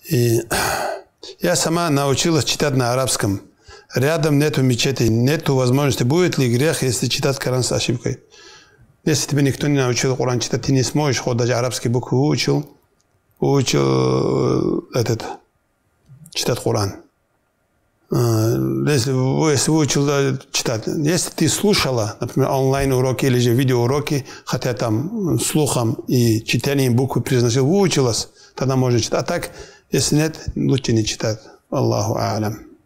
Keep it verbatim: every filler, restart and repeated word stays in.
И я сама научилась читать на арабском. Рядом нету мечети, нету возможности. Будет ли грех, если читать Коран с ошибкой? Если тебе никто не научил Коран читать, ты не сможешь, хоть даже арабские буквы учил, учил этот, читать Коран. Если, если выучил читать, если ты слушала, например, онлайн-уроки или же видеоуроки, хотя там слухом и читанием буквы произносил, выучилась, тогда можно читать. А так, если нет, лучше не читать. Аллаху а'алям.